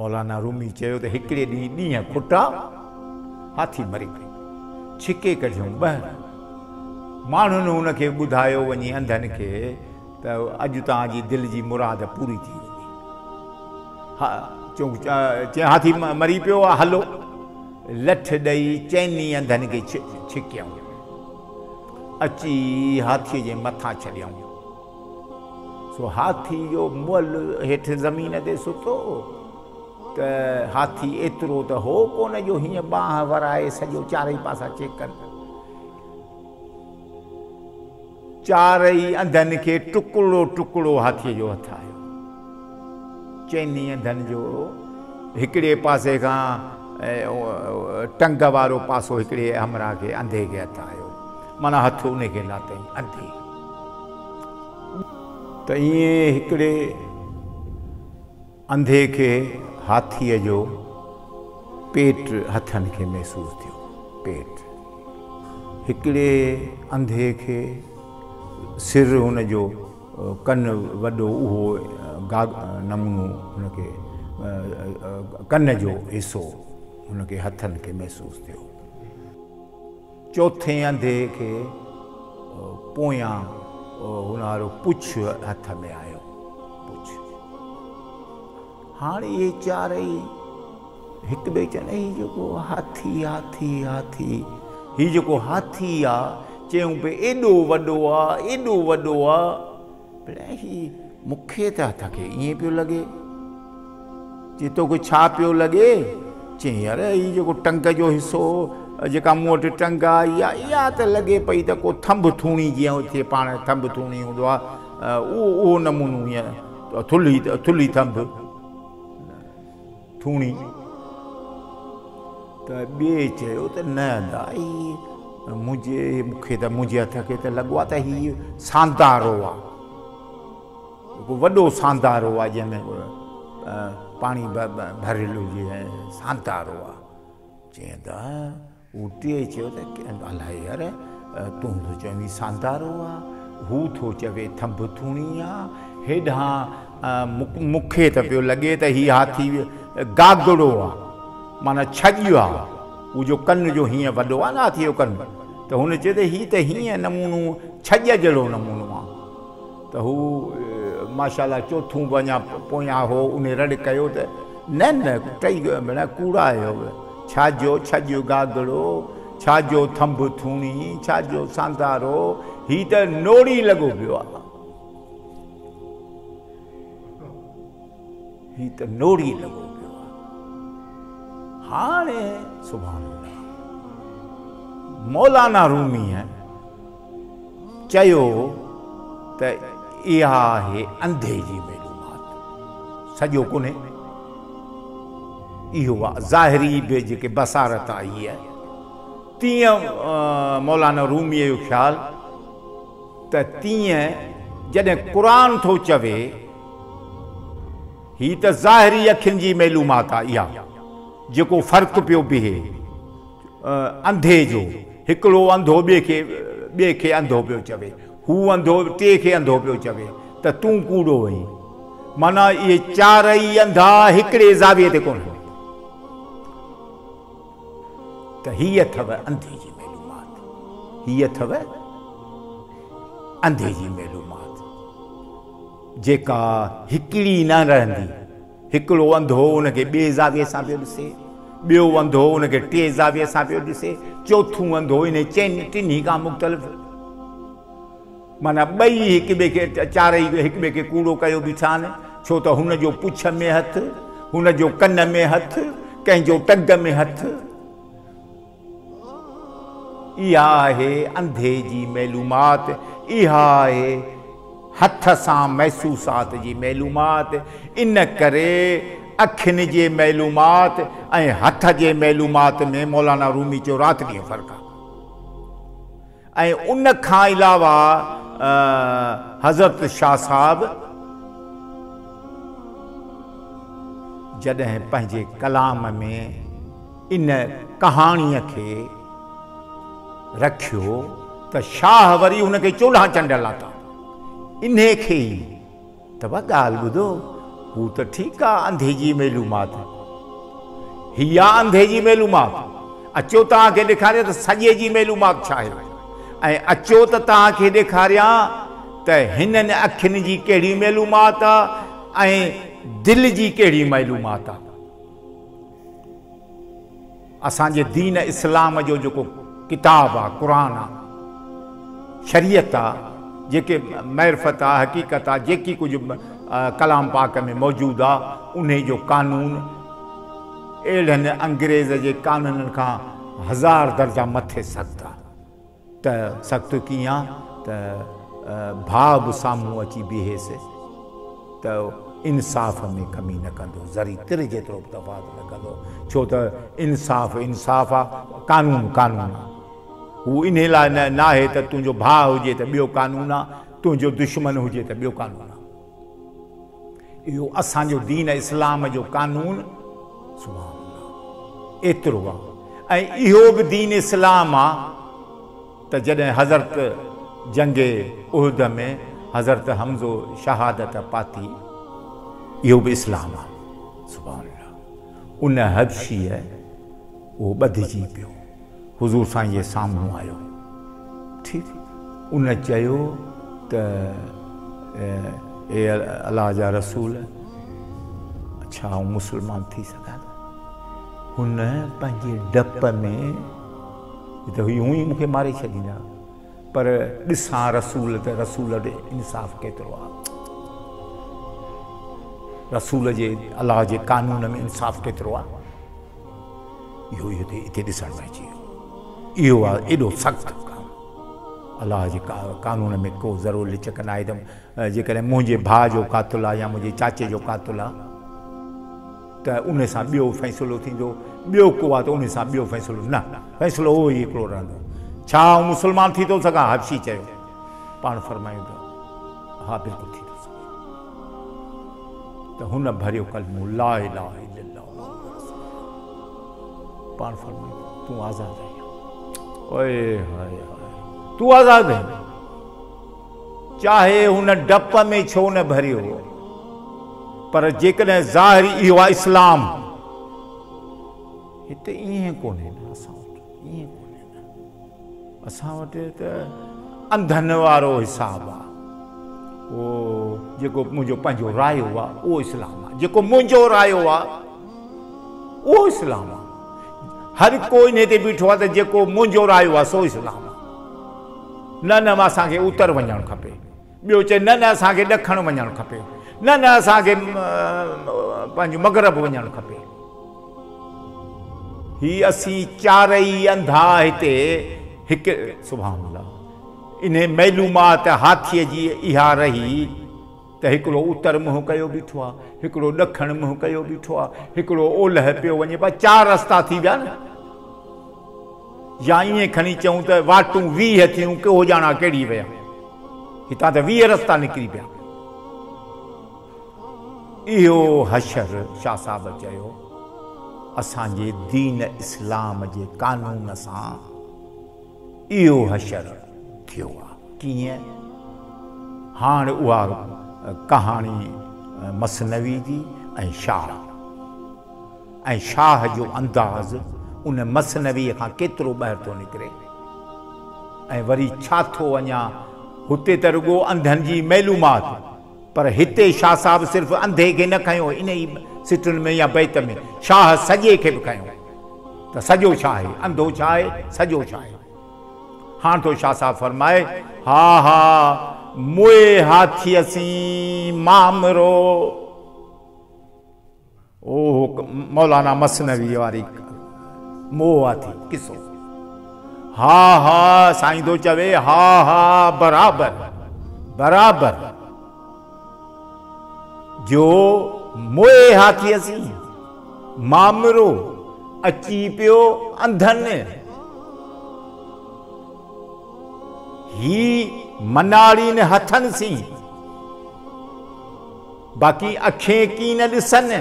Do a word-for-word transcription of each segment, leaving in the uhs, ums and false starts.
मौलाना रूमी चयो त हिकिड़े ॾींहुं ॾींहं खुटा हाथी मरी पई छिके कढियूं ॿाहिरि माण्हुनि हुनखे ॿुधायो वञी अंधनि खे त अॼु तव्हांजी दिलि जी मुराद पूरी थी वञे हा चऊं चई हाथी मरी पियो आहे हलो लठ ॾेई चइनी अंधनि खे छि छिकियऊं अची हाथीअ जे मथां छॾियऊं सो हाथी जो मुअल हेठि ज़मीन ते सुतो त हाथी एतिरो त हो कोन जो हीअं बांह वराए सॼो चारई पासा चेक कनि चारई अंधनि खे टुकड़ो टुकड़ो हाथीअ जो हथ आयो चइनी अंधनि जो हिकिड़े पासे खां टंग वारो पासो हिकिड़े हमरा खे अंधे खे हथ आयो माना हथु उनखे लाथई अंधे त ईअं हिकिड़े अंधे खे हाथीअ जो पेट हथनि खे महसूसु थियो पेट हिकिड़े अंधे खे सिर हुनजो कन वॾो उहो गाग नमूनो हुनखे कन जो हिसो हुनखे हथनि खे महसूसु थियो चौथे अंधे खे पोयां हुन वारो पुछ हथ में आयो पुछ हाणे इहे चारई हिकु ॿिए चवनि हीउ जेको हाथी हाथी हाथी हीउ जेको हाथी आहे चयूं पिए एॾो वॾो आहे एॾो वॾो आहे भला हीउ मूंखे त हथ खे ईअं पियो लॻे चए तोखे छा पियो लॻे चई यार हीउ जेको टंग जो हिसो जेका मूं वटि टंग आहे इहा इहा त लॻे पई त को थंब थूणी जीअं थिए पाण थंब थूणी हूंदो आहे उहो उहो नमूनो हीअं थुल्ही थुल्ही थंब थूणी त ॿिए चयो त न दाई मुंहिंजे मूंखे त मुंहिंजे हथ खे त लॻो आहे त हीउ सांदारो आहे हिकु वॾो सांदारो आहे जंहिंमें पाणी भरियलु हुजे ऐं सांदारो आहे चई त हू टे चयो त अलाए यार तूं थो चवीं सांदारो आहे हू थो चवे थंब थूणी आहे हेॾां मूंखे त पियो लॻे त हीउ हाथी गागड़ो आहे माना छॼ आहे हू जो कन जो हीअं वॾो आहे न हाथीअ जो कन त हुन चए त हीउ त हीअं नमूनो छॼ जहिड़ो नमूनो आहे त हू माशाल्लाह चोथों वञा पोयां हो उन रड़ कयो त न न टई भेण कूड़ायो छाजो छॼ गागड़ो छाजो थंब थूणी छाजो सांदारो हीउ त नोड़ी लॻो पियो आहे हीउ त नोड़ी लॻो पियो आहे हाणे सुभाणे मौलाना रूमीअ चयो त इहा आहे अंधे जी मालूमात सॼो कोन्हे इहो आहे ज़ाहिरी बि जेके बसारत आई आहे तीअं मौलाना रूमीअ जो ख़्यालु त तीअं जॾहिं क़ुरान थो चवे हीअ त ज़ाहिरी अखियुनि जी मालूमात आहे इहा जेको फ़र्क़ु पियो बीहे अंधे जो हिकिड़ो अंधो ॿिए खे ॿिए खे अंधो पियो चवे हू अंधो टे खे अंधो पियो चवे त तूं कूड़ो वई माना इहे चारई अंधा हिकिड़े ज़ाविये ते कोन त हीअ अथव अंधे जी मालूमात हीअ अथव अंधे जी मालूमात जेका हिकिड़ी न रहंदी हिकिड़ो अंधो हुनखे ॿिए ज़ाविये सां पियो ॾिसे ॿियो अंधो हुनखे टे ज़ाविये सां पियो ॾिसे चोथों अंधो इन चइनि टिनी खां मुख़्तलिफ़ माना ॿई हिक ॿिए खे चारई हिक ॿिए खे कूड़ो कयो बीठा आहिनि छो त हुनजो पुछ में हथु हुनजो कन में हथु कंहिंजो टंग में हथु इहा आहे अंधे जी मालूमात इहा आहे हथ सां महसूसात जी मालूमात इन करे अखियुनि जे मालूमात ऐं हथ जे मालूमात में मौलाना रूमी जो राति ॾींहुं फ़र्क़ु आहे ऐं उन खां अलावा हज़रत शाह साहब जॾहिं पंहिंजे कलाम में इन कहाणीअ खे रखियो त शाह वरी हुनखे चोॾहं चंड लाथा इन्हे खे ई त ॻाल्हि ॿुधो हू त ठीकु आहे अंधे जी मालूमात हीअ आहे अंधे जी मेलूमात। अचो तव्हांखे ॾेखारियां त सॼे जी मेलूमात छा आहे, ऐं अचो त तव्हांखे ॾेखारियां त हिननि अखियुनि जी कहिड़ी मेलूमात आहे ऐं दिलि जी कहिड़ी मेलूमात आहे। असांजे दीन इस्लाम जो जेको किताब आहे, क़ुर आहे, शरीयत आहे, जेके मइरिफत आहे, हक़ीक़त आहे, जेकी कुझु कलाम पाक में मौजूदु आहे, उन जो कानून अहिड़नि अंग्रेज़ जे कानूननि खां हज़ार दर्जा मथे सख़्तु आहे। त सख़्तु कीअं आहे त भाउ बि साम्हूं अची बीहेसि त इंसाफ़ में कमी न कंदो, ज़री तिर जेतिरो बि तफ़ावत न कंदो, छो त इंसाफ़ इंसाफ़ आहे, कानून कानून आहे। हू इन लाइ न नाहे त तुंहिंजो भाउ हुजे त ॿियो कानून आहे, तुंहिंजो दुश्मन हुजे त ॿियो कानून आहे। इहो असांजो दीन इस्लाम जो कानून सुभाणे एतिरो आहे। ऐं इहो बि दीन इस्लाम आहे त जॾहिं हज़रत जंगे उहद में हज़रत हमज़ो शहादत पाती, इहो बि इस्लाम आहे। सुभाणे उन हबशीअ उहो ॿधिजी पियो, हुज़ूर साईं जे साम्हूं आयो, ठीकु, उन चयो त ए अलाह जा रसूल, छा आउं मुस्लमान थी सघां? हुन पंहिंजे डप में त यूं ई मूंखे मारे छॾींदा, पर ॾिसां रसूल त रसूल ॾे इंसाफ़ केतिरो आहे, रसूल जे अलाह जे कानून में इंसाफ़ केतिरो आहे, इहो हिते हिते ॾिसण में अची वियो। इहो आहे एॾो सख़्तु कानून। अलाह जे का कानून में को ज़रो लिचक न आहे त जेकॾहिं मुंहिंजे भाउ जो क़ातिलु आहे या मुंहिंजे चाचे जो क़ातिलु आहे त उन सां ॿियो फ़ैसिलो थींदो, ॿियो को आहे त उन सां ॿियो फ़ैसिलो न, फ़ैसिलो उहो ई हिकिड़ो रहंदो। छा आउं मुस्लमान थी थो सघां? हबशी चयो। पाण फरमायूं था हा बिल्कुलु थी थो सघे। त हुन भरियो कलमो ला इलाहा इल्लल्लाह, पाण फरमायूं तूं आज़ादु आहीं। ओए हाय हाय, तूं आज़ादु आहीं, चाहे हुन डप में छो न भरियो, पर जेकॾहिं ज़ाहिरी इहो आहे इस्लाम, हिते ईअं कोन्हे न, असां वटि ईअं कोन्हे न, असां वटि त अंधनि वारो हिसाबु आहे। उहो जेको मुंहिंजो पंहिंजो रायो आहे उहो इस्लाम आहे, जेको मुंहिंजो रायो आहे उहो इस्लाम आहे। हर को इन ते बीठो आहे त जेको मुंहिंजो रायो आहे सो इस्लाम आहे। न न असांखे उतर वञणु खपे, ॿियो चए न न असांखे ॾखण वञणु खपे, न न असांखे पंहिंजो मगरब वञणु खपे। ही असीं चारई अंधा हिते हिकु सुभाणे अल्लाह इन मेलूमात हाथीअ जी इहा रही त हिकिड़ो उतर मुंहुं कयो बीठो आहे, हिकिड़ो ॾखण मुंहुं कयो बीठो आहे, हिकिड़ो ओलह पियो वञे, पर चारि रस्ता थी विया न। या ईअं खणी चऊं त वाटूं वीह थियूं, को ॼाणा कहिड़ी विया, हितां त वीह रस्ता निकिरी पिया। इहो हशर शाह साहब चयो असांजे दीन इस्लाम जे कानून सां इहो हशर थियो आहे। कीअं? हाणे उहा कहाणी मसनवी जी ऐं शाह, ऐं शाह जो अंदाज़ उन मसनवीअ खां केतिरो ॿाहिरि थो निकिरे। ऐं वरी छा थो अञा, हुते त रुॻो अंधनि जी मेलूमात, पर हिते शाह साहब सिर्फ़ु अंधे खे न खयो इन ई सिटुनि में या बैत में, शाह सॼे खे बि खयो त सॼो छा आहे, अंधो छा आहे, सॼो छा आहे। हाणे तो शाह साहब फरमाए हा हा मोए हाथी असीं मामरो, ओ मौलाना मसनवी वारी मोह हाथी किसो। हा हा साईं तो चवे हा हा बराबर बराबर, जो मोए हाथी असीं मामरो अची पियो अंधनि, ही मनाड़ीन हथनि सी, बाक़ी अखें की न ॾिसनि।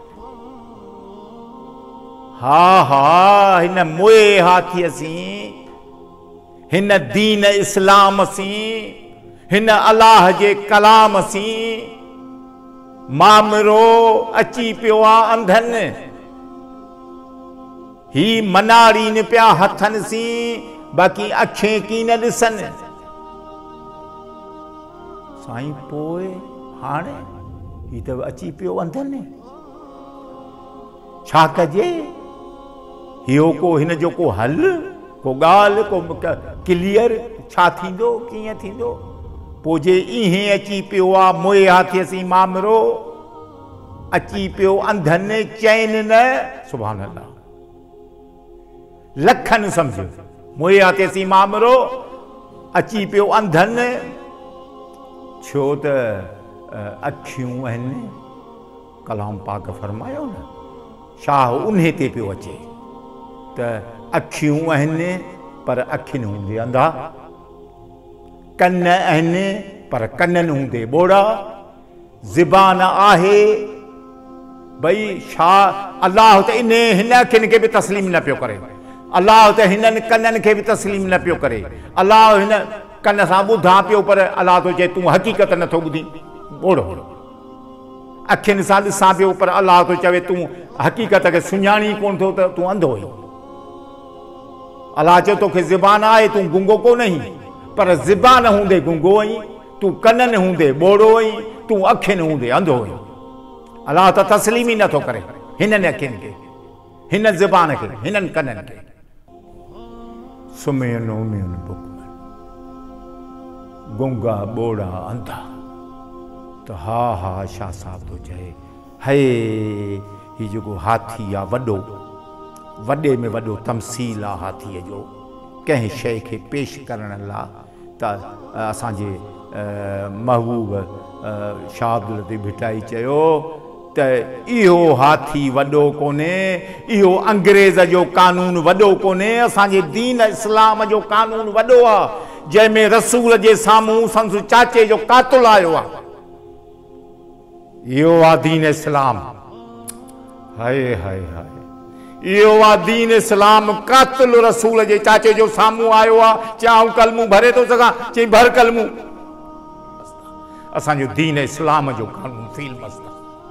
हा हा हिन मोए हाथी सी, हिन दीन इस्लाम सी, हिन अलाह जे कलाम सी मामरो अची पियो आहे अंधनि। ही मनाड़ी पिया हथन सी बाक़ी अखें की न ॾिसनि। साईं पोइ हाणे ही त अची पियो अंधनि, छा कजे? इहो को हिन जो को हल, को ॻाल्हि, को क्लियर छा थींदो, कीअं थींदो? पोइ जे इहें अची पियो आहे मोए हाथीअ सी मामिरो, अची पियो अंधनि चैन न, सुभान अल्लाह, लखनि सम्झ मोए हाथीअ सी मामिरो अची पियो अंधनि, छो त अखियूं आहिनि। कलाम पाक फरमायो न, शाह उन्हे ते पियो अचे त अखियूं आहिनि पर अखियुनि हूंदे अंधा, कन आहिनि पर कननि हूंदे ॿोड़ा, ज़बान आहे भई छा? अलाह त इन हिन अखियुनि खे बि तस्लीम न पियो करे, अलाह त हिननि कननि खे बि तस्लीम न पियो करे। अलाह हिन कन सां ॿुधां पियो पर अलाह तो चए तूं हक़ीक़त नथो ॿुधी, ॿोड़ो। अखियुनि सां ॾिसां पियो पर अलाह तो चवे तूं हक़ीक़त खे सुञाणी कोन थो त तूं अंधो आहीं। अलाह चए तोखे ज़बान आहे, तूं गुंगो कोन आहीं, पर ज़बान हूंदे गुंगो आहीं, तूं कननि हूंदे ॿोड़ो आहीं, तूं अखियुनि हूंदे अंधो आहीं। अलाह त तस्लीम ई नथो करे हिननि अखियुनि खे, हिन ज़बान खे, हिननि कननि खे। सुम्हियनि उम्हियुनि बुकमनि, गुंगा ॿोड़ा अंधा, त हा हा शाह साहब तो चए, हे ही जेको हाथी आहे वॾो, वॾे में वॾो तमसील आहे हाथीअ जो कंहिं शइ खे पेश करण लाइ। त असांजे महबूब शाह अब्दुल लतीफ़ भिटाई चयो त इहो हाथी वॾो कोन्हे, इहो अंग्रेज़ जो कानून वॾो कोन्हे, असांजे दीन इस्लाम जो कानून वॾो आहे, जंहिंमें रसूल जे साम्हूं संदसि चाचे जो कातुल आयो आहे। इहो आहे दीन इस्लाम। हाय हाय हाय, इहो आहे दीन इस्लाम। कातुल रसूल जे चाचे जो साम्हूं आयो आहे। चयाऊं कलमू भरे थो सघां, चई भर कलमू। असांजो दीन इस्लाम जो कानून फील मस्त,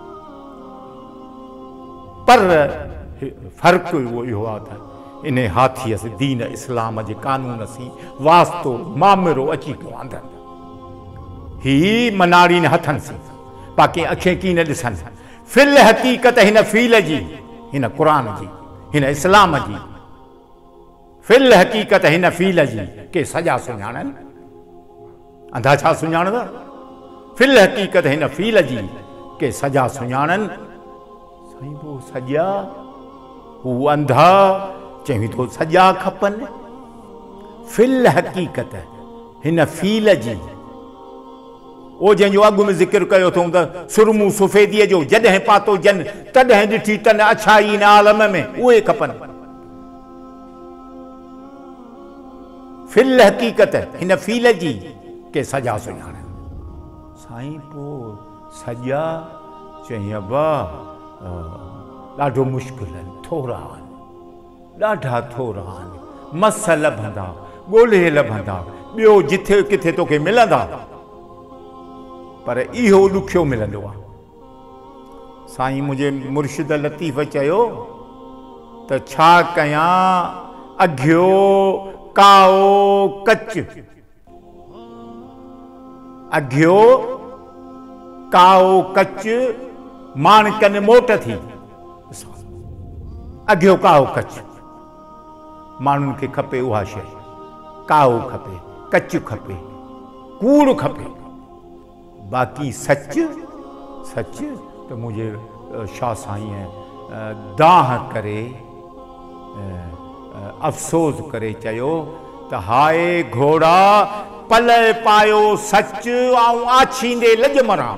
पर फ़र्क़ु उहो इहो आहे त इन हाथीअ से दीन इस्लाम जे कानून सी वास्तो मामिरो अची पियो अंधनि। ही मनाड़ी हथनि सी बाक़ी अखें की न ॾिसनि। फिल हक़ीक़त हिन फील जी, हिन क़ुरान जी, हिन इस्लाम जी, फिल हक़ीक़त हिन फील जी के सॼा सुञाणनि। अंधा छा सुञाणंदा? फिल हक़ीक़त हिन फील जी के सॼा सुञाणनि। साईं पोइ सॼा, हू अंधा चई थो सॼा खपनि। फिल हक़ीक़त हिन फील जी, ओ जंहिंजो अॻु में ज़िक्र कयो अथऊं त सुरमू सुफ़ेदीअ जो जॾहिं पातो जन तॾहिं ॾिठी तन अछाई न आलम में, उहे खपनि। फिल हक़ीक़त हिन फील जी के सॼा सुञाणनि। साईं पोइ सॼा चई अबा ॾाढो मुश्किल आहिनि, थोरा आहिनि, ॾाढा थोरा आहिनि, मस लभंदा, ॻोल्हे लभंदा, ॿियो जिथे किथे तोखे मिलंदा, पर इहो ॾुखियो मिलंदो आहे। साईं मुंहिंजे मुर्शिद लतीफ़ चयो त छा कयां अघियो काओ कच, अघियो काओ कच माणकनि मोट थी। अघियो काओ कच, माण्हुनि खे खपे उहा शइ, काओ खपे, कच खपे, कूड़ खपे, बाक़ी सच सच त मुंहिंजे शाह साईं दाह करे अफ़सोस करे चयो त हाय घोड़ा पल पायो सच ऐं आछींदे लॼ मरां।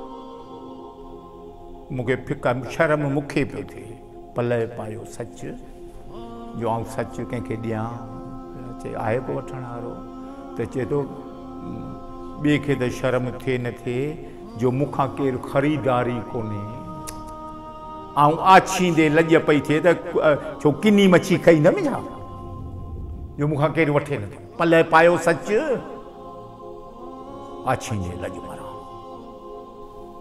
मूंखे फिकर शर्म मूंखे पियो थिए, पल पायो सच जो आउं सच कंहिंखे ॾियां, चए आहे को वठण वारो, त चए थो ॿिए खे त शर्म थिए न थिए जो मूंखां केरु ख़रीदारी कोन्हे, ऐं आछींदे लॼ पई थिए त छो किनी मच्छी खाई न विझां जो मूंखां केरु वठे नथो। पल पायो सच आछींदे लॼ मरां।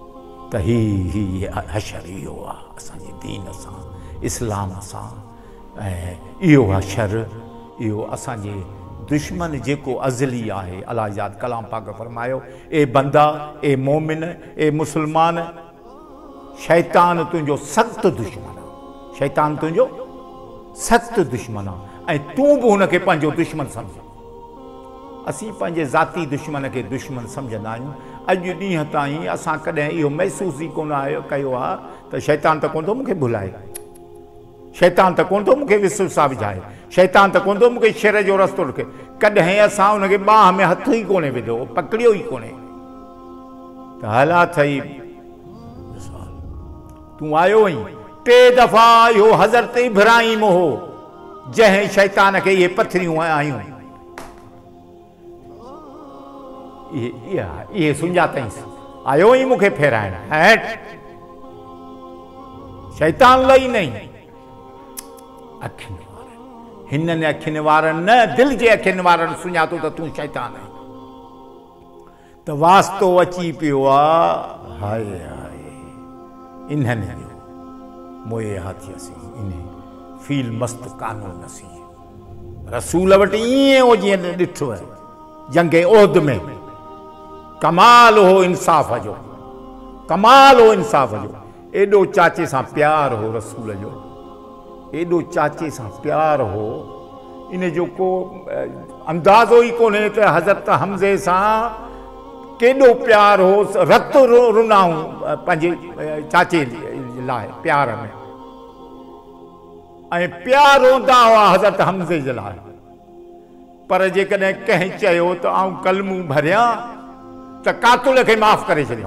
त ही ही हशर इहो आहे असांजे दीन सां, इस्लाम सां, ऐं इहो आहे शर, इहो असांजे दुश्मन जेको अज़ली आहे। अलाह याद कलाम पाक फरमायो, ए बंदा, ए मोमिन, ए मुसलमान, शैतान तुंहिंजो सख़्तु दुश्मन आहे। शैतान तुंहिंजो सख़्तु दुश्मन आहे ऐं तूं बि हुनखे पंहिंजो दुश्मन सम्झ। असीं पंहिंजे ज़ाती दुश्मन खे दुश्मन सम्झंदा आहियूं। अॼु ॾींहं ताईं असां कॾहिं इहो महसूस ई कोन आयो कयो आहे त शैतान त कोन थो मूंखे भुलाए, शैतान त कोन थो मूंखे विसवसा विझाए, शैतान त कोन थो मूंखे शेर जो रस्तो रखे। कॾहिं असां हुनखे बाह में हथ ई कोन्हे विधो, पकड़ियो ई कोन्हे। त हला थई तूं आयो आहीं टे दफ़ा, इहो हज़रत इब्राहिम हो जंहिं शैतान खे इहे पथरियूं आयूं, इहे इहे सुञातईंसि, आयो ई मूंखे फेराइण। हेठ शैतान लही नहीं, अखियुनि वारनि, हिननि अखियुनि वारनि न, दिलि जे अखियुनि वारनि सुञातो त तूं शैतान आहीं। त वास्तो अची पियो आहे, हाय हाय इन्हनि जो मोए हाथियसी, इन्हें फील मस्त कानून सी रसूल वटि ईअं हो जीअं ॾिठो आहे जंगे ओहद में। कमाल हो इंसाफ़ जो, कमाल हो इंसाफ़ जो। एॾो चाचे सां प्यार हो रसूल जो, एॾो चाचे सां प्यार हो, इन जो को अंदाज़ो ई कोन्हे त हज़रत हमज़े सां केॾो प्यार हो। रत रुनाऊं पंहिंजे चाचे लाइ प्यार में, ऐं प्यार रोंदा हुआ हज़रत हमज़े जे लाइ। पर जेकॾहिं कंहिं चयो त आऊं कलमूं भरियां त कातुल खे माफ़ करे छॾियो।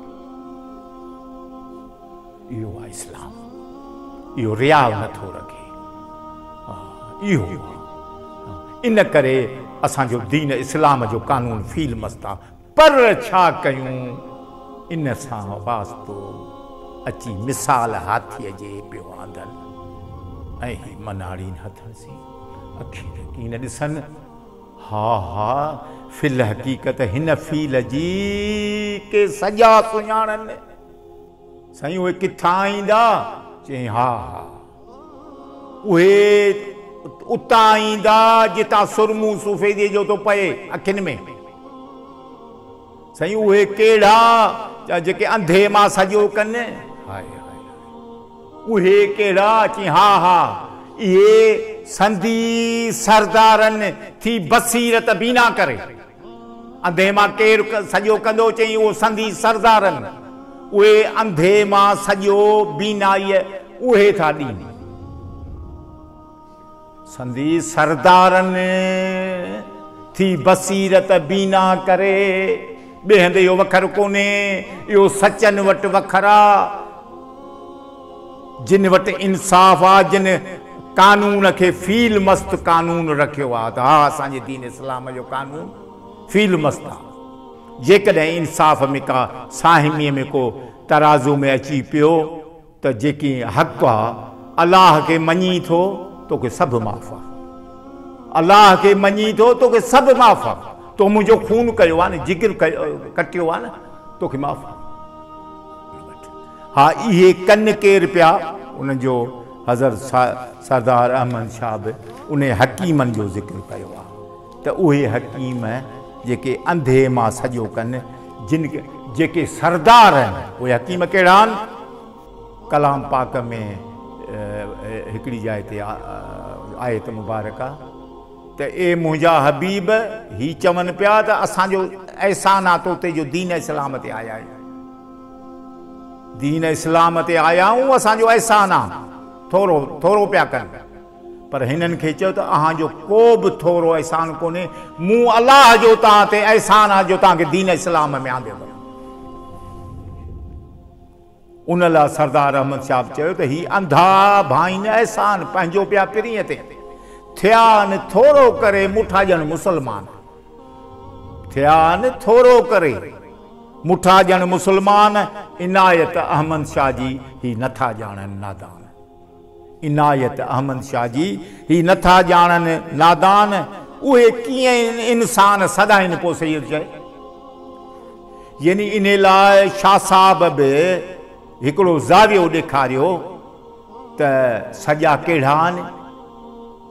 इहो आहे इस्लाम, इहो रियाव नथो रखे, इहो इन करे असांजो दीन इस्लाम जो कानून फील मस्त आहे। पर छा कयूं, इन सां वास्तो अची मिसाल हाथीअ जे पियो आंदनि ऐं मनाड़ीनि हथनि से अखी रखी न ॾिसनि। हा हा फिल हक़ीक़त हिन फील जी के सॼा सुञाणनि। साईं उहे किथां ईंदा? चई हा हा उहे उतां ईंदा जितां सुरमू सूफ़ेदीअ जो थो पए अखियुनि में। साईं उहे कहिड़ा जेके अंधे मां सॼो कनि? हाय हाय उहे कहिड़ा? चई हा हा इहे संधी सरदारनि थी बसीरत बीना करे। अंधे मां केरु सॼो कंदो? चई उहो संधी सरदारनि, उहे अंधे मां सॼो बीनाईअ उहे था ॾीनि। संधी सरदारनि थी बसीरत बीना करे। ॿिए हंधि इहो वखर कोन्हे, इहो सचनि वटि वखरा, जिन वटि इंसाफ़ आहे, जिन कानून खे फील मस्त कानून रखियो आहे। त हा असांजे दीन इस्लाम जो कानून फील मस्त आहे। जेकॾहिं इंसाफ़ में का साहिमीअ में को तराज़ू में अची पियो त जेकी हक़ आहे, अलाह खे मञी थो तोखे सभु माफ़ आहे। अलाह खे मञी थो तोखे सभु माफ़ आहे। तो मुंहिंजो खून कयो आहे न, जिगर कटियो आहे न, तोखे माफ़ आहे। हा इहे कन केरु पिया? उनजो हज़रत सरदार अहमद शाह बि उन हकीमनि जो ज़िक्र कयो आहे त उहे हकीम जेके अंधे मां सॼो कनि, जिन जेके सरदार आहिनि उहे हकीम कहिड़ा आहिनि? कलाम पाक में हिकिड़ी जाइ ते आयत मुबारक आहे त ए मुंहिंजा हबीब ही चवनि पिया त असांजो अहसान आहे तोते जो दीन इस्लाम ते आया आहियूं। दीन इस्लाम ते आया आहियूं, असांजो अहसान आहे। थोरो थोरो पिया कनि, पर हिननि खे चयो त अहांजो को बि थोरो अहसान कोन्हे। मूं अलाह जो तव्हां ते अहसान आहे जो तव्हांखे दीन इस्लाम में आंदियो। उन लाइ सरदार अहमद शाह चयो त ही अंधा भाईन अहसान पंहिंजो पिया पिरीअ ते थिया न थोरो करे मुठा ॼण मुसलमान। थिया न थोरो करे मुठा ॼण मुसलमान। इनायत अहमद शाह जी ही नथा ॼाणनि नादान। इनायत अहमद शाह जी ही नथा ॼाणनि नादान। उहे कीअं इंसान सदाईं पोइ सही चए। यानी इन लाइ शाह साहब बि हिकिड़ो ज़ावियो ॾेखारियो त सॼा कहिड़ा आहिनि?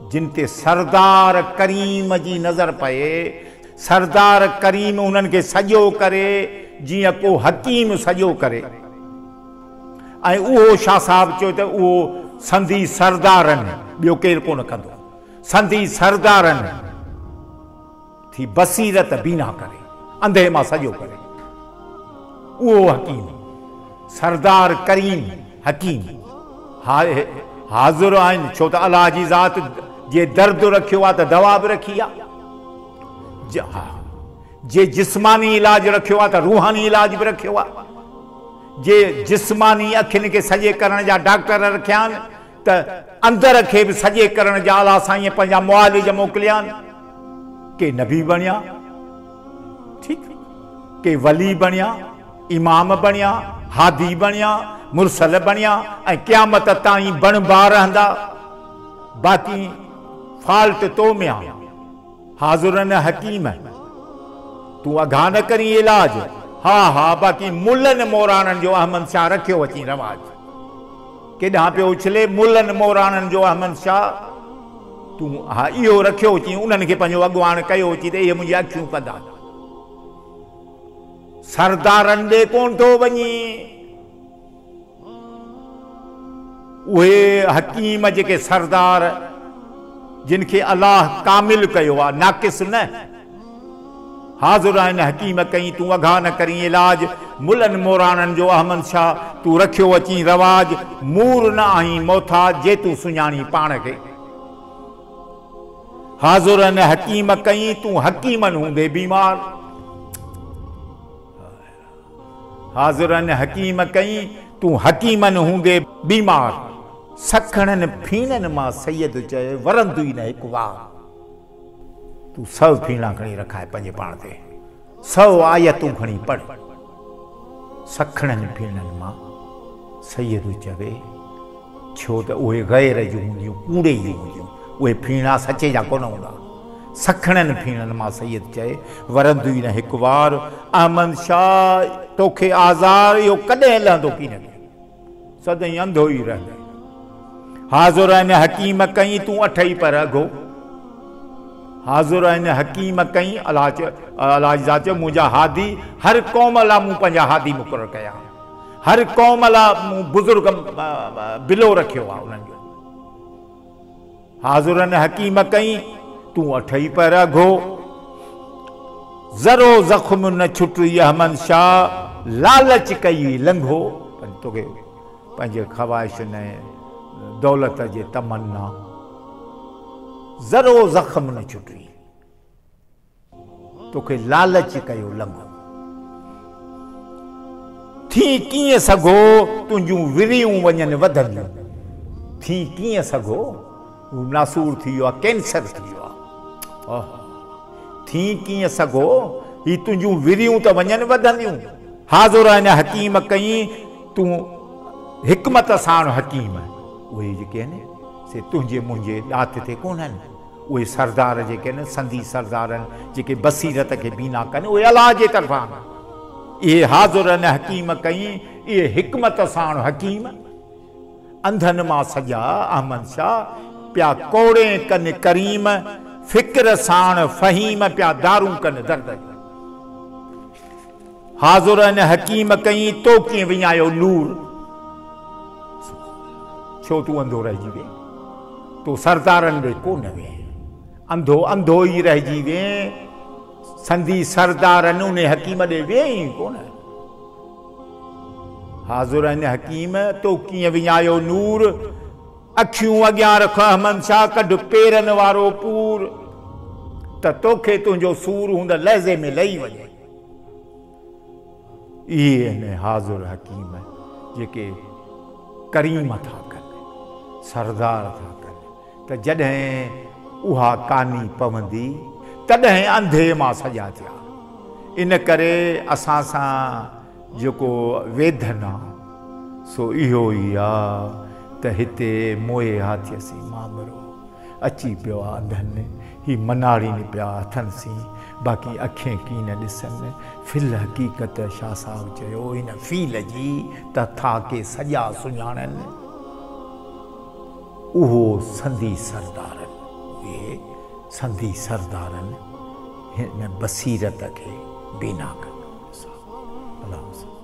जिन ते सरदार करीम जी नज़र पए, सरदार करीम उन्हनि खे सॼो करे जीअं को हकीम सॼो करे। ऐं उहो शाह साहब चयो त उहो संधी सरदारनि ॿियो केरु कोन कंदो, संधी सरदारनि थी बसीरत बीना करे, अंधे मां सॼो करे, उहो हकीम सरदार करीम हकीम हा हाज़िर आहिनि। छो त अलाह जी ज़ात जे दर्द रखियो आहे त दवा बि रखी आहे, जे जिस्मानी इलाज रखियो आहे त रूहानी इलाज बि रखियो आहे, जे जिस्मानी अखियुनि खे सॼे करण जा डॉक्टर रखिया आहिनि त अंदर खे बि सॼे करण जा अलाह साईं पंहिंजा मुआलिज मोकिलिया आहिनि। के नबी बणिया, ठीकु, के वली बणिया, इमाम बणिया, हादी बणिया, मुरसल बणिया ऐं क़यामत ताईं बणबा रहंदा। बाक़ी फाल्ट तो में आहे। हाज़िरन हकीम तूं अघा न करी इलाज, हा हा बाक़ी मुल्लनि मोराणनि जो अहमद शाह रखियो अची रवाज, केॾांहुं पियो उछले मुल्लनि मोराणनि जो अहमद शाह तूं हा इहो रखियो अची, उन्हनि खे पंहिंजो अॻुवान कयो अची त इहे मुंहिंजी अखियूं कंदा। सरदारनि ॾे कोन थो वञी, उहे हकीम जेके सरदार जिन खे अलाह कामिल कयो आहे, नाक़िस न। हाज़िर आहिनि हकीम कई तूं अघा न करी इलाज, मुल्लनि मोराणनि जो अहमद शाह तूं रखियो अची रवाज, मूर न आहीं मोथाज जे तूं सुञाणी पाण खे। हाज़िर आहिनि हकीम कई तूं हकीमनि हूंदे बीमार, हाज़िर आहिनि हकीम कई तूं हकीमनि हूंदे बीमार। सखणनि फीणनि मां सैयद चए वरंदू ई न हिकु वार, तूं सौ फीणा खणी रखाए पंहिंजे पाण ते, सौ आयतूं खणी पढ़। सखणनि फीणनि मां सैयद चवे, छो त उहे गैर जूं हूंदियूं, कूड़े जी हूंदियूं, उहे फीणा सचे जा कोन हूंदा। सखणनि फीणनि मां सैयद चए वरंदू ई न हिकु वार, अहमद शाह तोखे आज़ार इहो कॾहिं लहंदो की न, सदाईं अंधो ई रहंदे। हाज़िर आहिनि हकीम कई तूं अठई पर अघो, हाज़िर आहिनि हकीम कई अलाह अलाह जा चयो मुंहिंजा हादी हर क़ौम लाइ मूं पंहिंजा हादी मुक़ररु कया, हर क़ौम लाइ मूं बुज़ुर्ग बिलो रखियो आहे उन्हनि जो। हाज़िर आहिनि हकीम कई तूं अठई पर अघो, ज़रो ज़ख़्म न छुटी अहमद शाह, लालच कई लंघो, तोखे पंहिंजे ख़वाहिशुनि ऐं दौलत जे तमन्ना, ज़रो ज़ख़्म न छुटी, तोखे लालच कयो लंघो। थी कीअं सघो तुंहिंजूं विरियूं वञनि वधंदियूं, थी कीअं सघो, नासूर थी वियो आहे, कैंसर थी वियो आहे, थी कीअं सघो ही तुंहिंजूं विरियूं त वञनि वधंदियूं। हाज़िर आहिनि हकीम कई तूं हिकमत साण हकीम, उहे जेके आहिनि से तुंहिंजे मुंहिंजे ॾात ते कोन्हनि, उहे सरदार जेके आहिनि संधी सरदारनि जेके बसीरत खे बीना कनि, उहे अलाह जे तरफ़ां। इहे हाज़िर आहिनि हकीम कई, इहे हिकमत साण हकीम। अंधनि मां सॼा अहमद शाह पिया कोड़े कनि करीम, फ़िक्र साण फ़हीम पिया दारू कनि दर्द। हाज़िर आहिनि हकीम कई तो कीअं विञायो नूर, छो तूं अंधो रहिजी वे, तूं सरदारनि ॾे कोन वे, अंधो अंधो ई रहिजी वे, संधी सरदारनि उन हकीम ॾे वे ई कोन। हाज़िर आहिनि हकीम तो कीअं विञायो नूर, अखियूं अॻियां रख अहमद शाह कढ पेरनि वारो पूर, त तोखे तुंहिंजो सूर हूंद लहज़े में लही वञे। इहे आहिनि हाज़िर हकीम जेके करीम था कनि, सरदार था कनि, त जॾहिं उहा कानी पवंदी तॾहिं अंधे मां सॼा थिया। इन करे असां सां जेको वेधन आहे सो इहो ई आहे त हिते मोए हाथियसी मामरो अची पियो आहे अंधनि, ही मनाड़ीनि पिया हथनि सी, बाक़ी अखियूं की न ॾिसनि। फिल हक़ीक़त शाह साहब चयो हिन फील जी त था के सॼा सुञाणनि, उहो संधी सरदारनि इहे संधी सरदारनि हिन बसीरत खे बीना कनि। अलाह